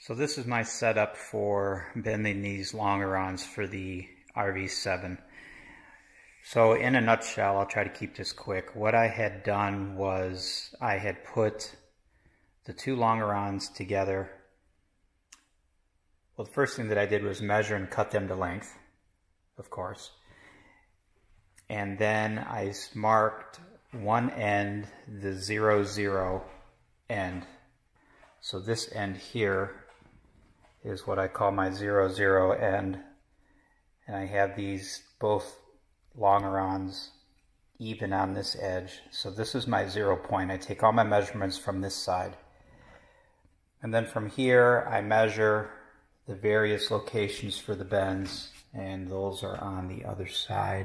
So this is my setup for bending these longerons for the RV7. So in a nutshell, I'll try to keep this quick. What I had done was I had put the two longerons together. Well, the first thing that I did was measure and cut them to length, of course. And then I marked one end, the 0, end. So this end here is what I call my 0 end. And I have these both longerons even on this edge. So this is my 0 point. I take all my measurements from this side. And then from here I measure the various locations for the bends, and those are on the other side.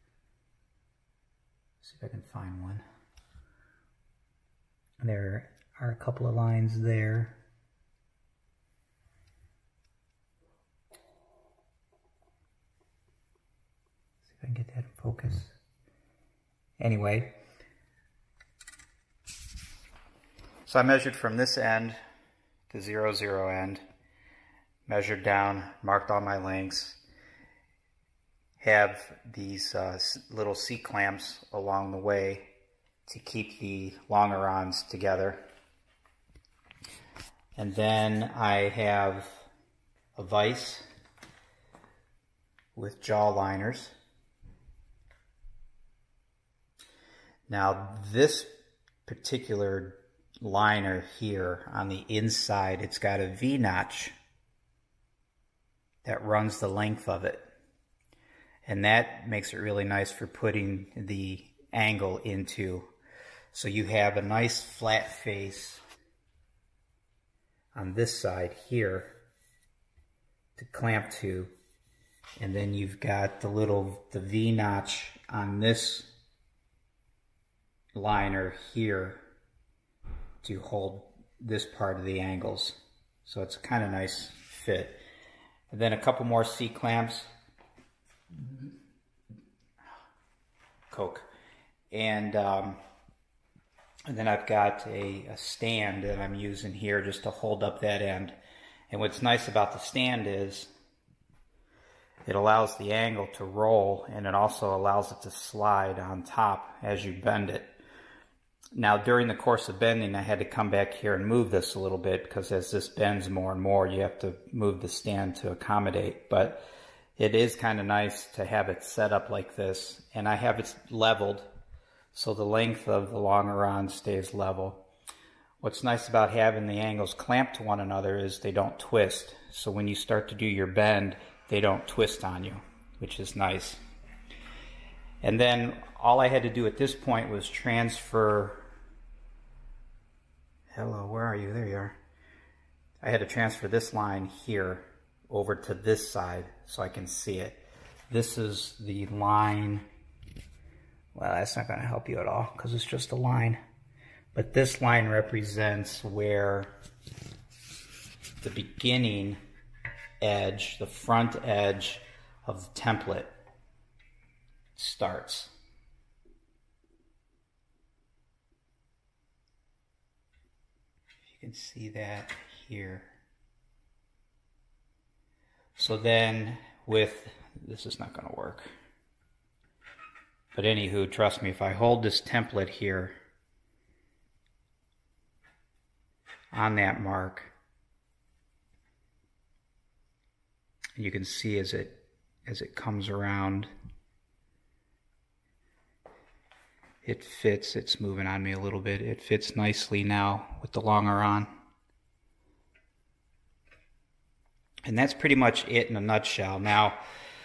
Let's see if I can find one. There are a couple of lines there. See if I can get that in focus. Anyway, so I measured from this end to 0 end, measured down, marked all my lengths, have these little C-clamps along the way to keep the longerons together. And then I have a vise with jaw liners. Now this particular liner here on the inside, it's got a V-notch that runs the length of it. And that makes it really nice for putting the angle into. So you have a nice flat face on this side here to clamp to. And then you've got the V-notch on this liner here to hold this part of the angles. So it's a kind of nice fit. And then a couple more C-clamps. Coke. And then I've got a stand that I'm using here just to hold up that end. And what's nice about the stand is it allows the angle to roll, and it also allows it to slide on top as you bend it. Now during the course of bending, I had to come back here and move this a little bit, because as this bends more and more, you have to move the stand to accommodate. But it is kind of nice to have it set up like this, and I have it leveled so the length of the longeron stays level. What's nice about having the angles clamped to one another is they don't twist. So when you start to do your bend, they don't twist on you, which is nice. And then all I had to do at this point was transfer, hello, where are you? There you are. I had to transfer this line here over to this side so I can see it. This is the line. Well, that's not going to help you at all because it's just a line. But this line represents where the beginning edge, the front edge of the template starts. You can see that here. So then with, this is not going to work. But anywho, trust me, if I hold this template here on that mark, you can see as it comes around, it fits. It's moving on me a little bit. It fits nicely now with the longeron. And that's pretty much it in a nutshell. Now,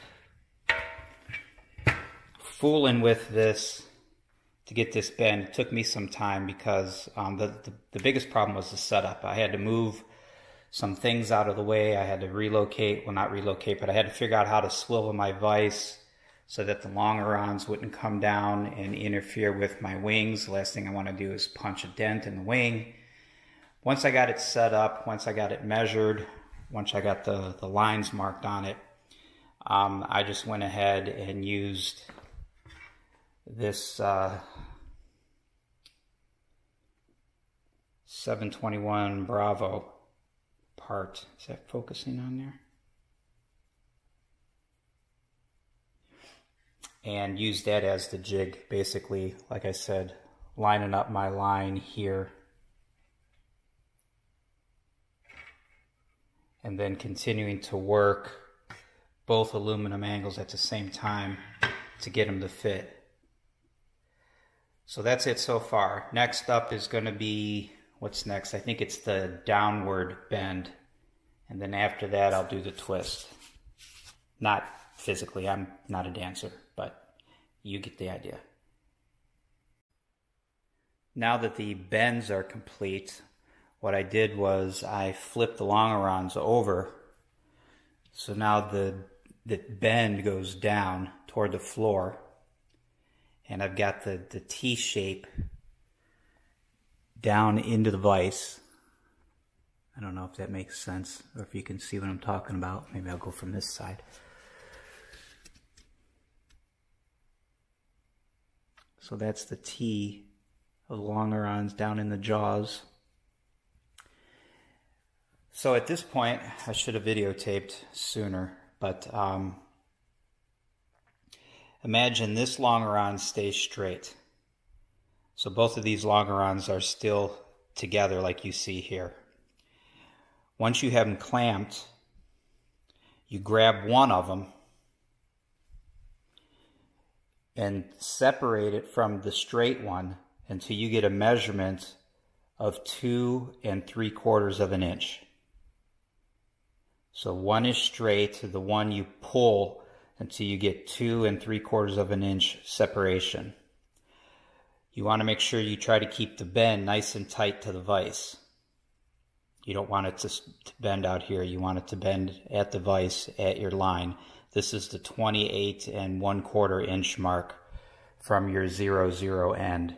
fooling with this to get this bend, it took me some time because the biggest problem was the setup. I had to move some things out of the way. I had to relocate, well, not relocate, but I had to figure out how to swivel my vise so that the longerons wouldn't come down and interfere with my wings. The last thing I want to do is punch a dent in the wing. Once I got it set up, once I got it measured, once I got the lines marked on it, I just went ahead and used this 721 Bravo apart. Is that focusing on there? And use that as the jig, basically, like I said, lining up my line here. And then continuing to work both aluminum angles at the same time to get them to fit. So that's it so far. Next up is going to be, what's next? I think it's the downward bend. And then after that, I'll do the twist. Not physically, I'm not a dancer, but you get the idea. Now that the bends are complete, what I did was I flipped the longerons over. So now the bend goes down toward the floor. And I've got the T shape down into the vise. I don't know if that makes sense or if you can see what I'm talking about. Maybe I'll go from this side. So that's the T of the longerons down in the jaws. So at this point, I should have videotaped sooner, but imagine this longeron stays straight. So both of these longerons are still together like you see here. Once you have them clamped, you grab one of them and separate it from the straight one until you get a measurement of 2 3/4 of an inch. So one is straight, the one you pull until you get 2 3/4 of an inch separation. You want to make sure you try to keep the bend nice and tight to the vise. You don't want it to bend out here. You want it to bend at the vise at your line. This is the 28 1/4 inch mark from your 0, 0 end.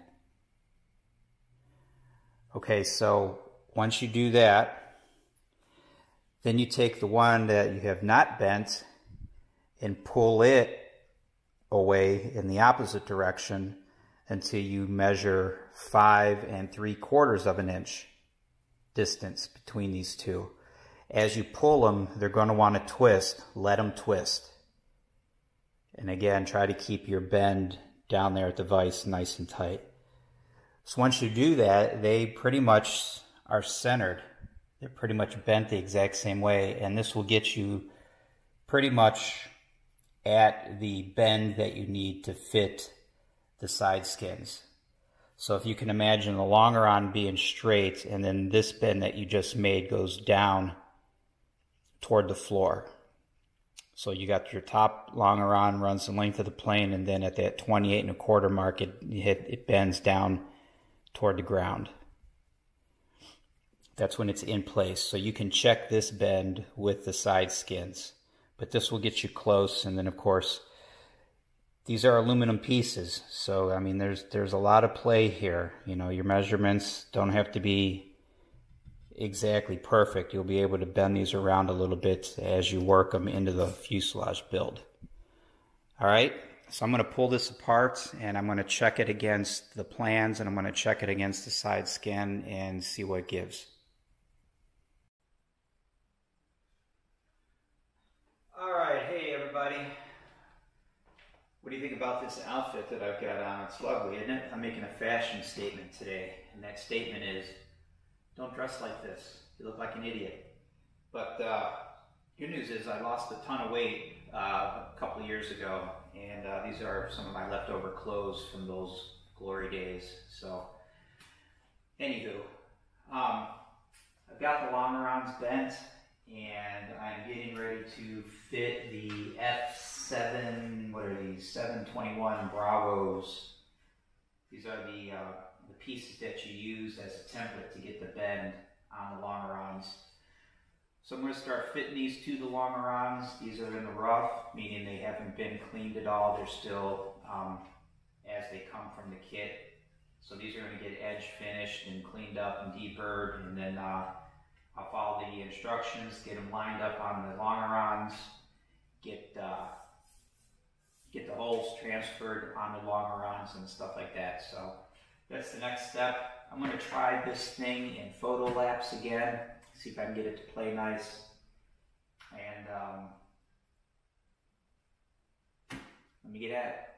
Okay, so once you do that, then you take the one that you have not bent and pull it away in the opposite direction until you measure 5 3/4 of an inch distance between these two. As you pull them, they're going to want to twist. Let them twist. And again, try to keep your bend down there at the vise nice and tight. So once you do that, they pretty much are centered. They're pretty much bent the exact same way, and this will get you pretty much at the bend that you need to fit the side skins. So if you can imagine the longeron being straight, and then this bend that you just made goes down toward the floor. So you got your top longeron runs the length of the plane, and then at that 28 1/4 mark, it bends down toward the ground. That's when it's in place. So you can check this bend with the side skins, but this will get you close. And then of course, these are aluminum pieces. So I mean, there's a lot of play here. You know, your measurements don't have to be exactly perfect. You'll be able to bend these around a little bit as you work them into the fuselage build. All right, so I'm going to pull this apart and I'm going to check it against the plans, and I'm going to check it against the side skin and see what it gives. All right, hey everybody. What do you think about this outfit that I've got on? It's lovely, isn't it? I'm making a fashion statement today, and that statement is, don't dress like this. You look like an idiot. But good news is I lost a ton of weight a couple of years ago, and these are some of my leftover clothes from those glory days. So, anywho, I've got the longerons bent, and I'm getting ready to fit the F7, what are these, 721 Bravos. These are the pieces that you use as a template to get the bend on the longerons. So I'm going to start fitting these to the longerons. These are in the rough, meaning they haven't been cleaned at all. They're still as they come from the kit. So these are going to get edge finished and cleaned up and deburred, and then I'll follow the instructions, get them lined up on the longerons, get the holes transferred on the longerons and stuff like that. So that's the next step. I'm going to try this thing in photo lapse again. See if I can get it to play nice. And let me get at it.